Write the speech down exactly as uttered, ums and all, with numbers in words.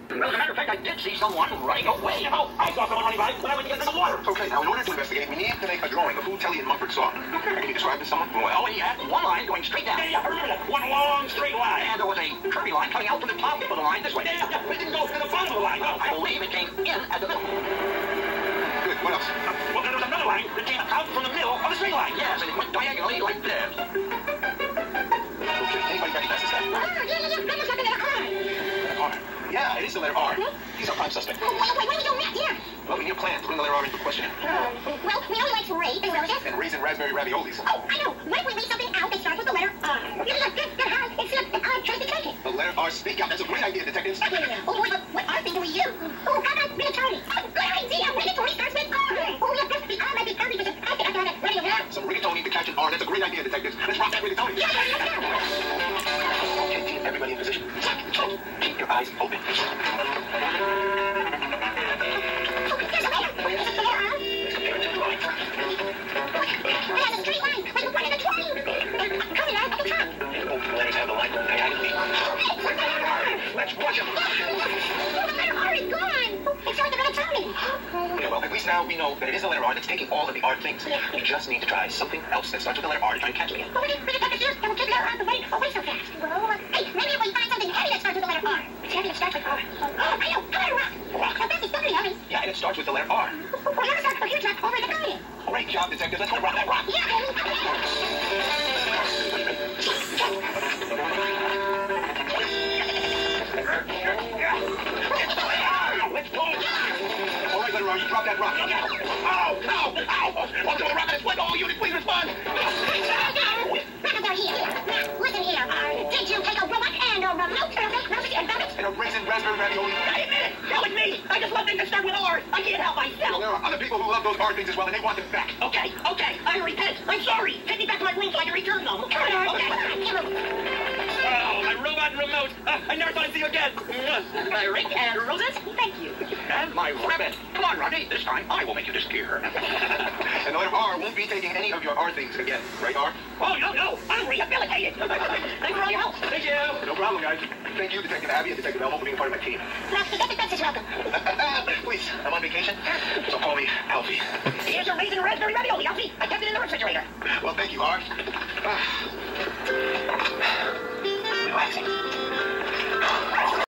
Well, as a matter of fact, I did see someone running away. Oh, I saw someone running by when I went to get in the water. Okay, now in order to investigate, we need to make a drawing of who Telly and Mumford saw. Can you describe this to someone? Well, he had one line going straight down. Yeah, yeah, I remember that. One long, straight line. And there was a curvy line coming out from the top of the line this way. Yeah, yeah, yeah. But it didn't go to the bottom of the line. No, I believe it came in at the middle. Good. What else? Uh, well, there was another line that came out from the middle of the straight line. Yes, and it went diagonally like this. Okay, anybody recognize this guy? Oh, yeah, yeah, yeah. That looks like the letter R. R. Yeah, it is the letter R. Hmm? He's our prime suspect. Oh, wait, wait, what are we doing next? Yeah. Well, we need a plan to bring the letter R in for questioning. Uh, well, we know he likes rape and roses. And raisin raspberry raviolis. Oh, I know. What if we leave something out that starts with the letter R? Yeah, look, good, good, R. It's look, the R tries to take it. The letter R speak out. That's a great idea, detectives. Yeah, yeah, yeah. Oh, boy, but what R thing do we use? Oh, how about rigatoni? Oh, good idea. Rigatoni starts with R. Oh, look, the R might be curvy because I think I got it ready over there. Some rigatoni to catch an R. That's a great idea, detectives. Let's rock that rigatoni. Yeah, yeah, let's go. Okay, team, everybody in position. Keep your eyes open. Oh, there's a letter. Is it the letter R? Let's compare it to the drawing. It has a straight line, like the one in the drawing. Curvy line at the top. Both letters have the line going diagonally. Hey, where's the letter R? Let's watch them. Oh, the letter R is gone. It's like the rigatoni. Yeah, well, at least now we know that it is the letter R that's taking all of the R things. We just need to try something else that starts with the letter R to try and catch it again. But we didn't really get the shoes that will take the letter R away, away so fast. Well, hey, maybe if we find something heavy that starts with the letter R. It's heavy that starts with R. Oh, I know. How about a rock? A rock? I bet it's very heavy. Yeah, and it starts with the letter R. Well, here's a, here's a, over the garden. Great job, detective. Let's go rock that rock. Yeah, baby. Let's go. All right, letter R, you drop that rock. Ow! Ow! Ow! I'm doing a rock on his foot. Oh, unit, please respond. Back up there here. Now, listen here. Uh, did you take a robot and a remote? Roses and rabbits? And a raisin raspberry ravioli. I admit it. That was me. I just love things that start with R. I can't help Well, myself. there are other people who love those R things as well, and they want them back. Okay, okay. I repent. I'm sorry. Take me back to my room so I can return them. Okay. Oh, my robot remote. Uh, I never thought I'd see you again. My ring and roses. Thank you. And my rabbit. Come on, Rodney. This time I will make you disappear. And the letter R won't be taking any of your R things again, right, R? Oh, no, no. I'm rehabilitated. Thanks for all your help. Thank you. No problem, guys. Thank you, Detective Abby and Detective Elmo, for being part of my team. Well, Detective Best is welcome. Please, I'm on vacation, so call me Alfie. Here's a raisin raspberry ravioli, Alfie. I kept it in the refrigerator. Well, thank you, R. Relaxing.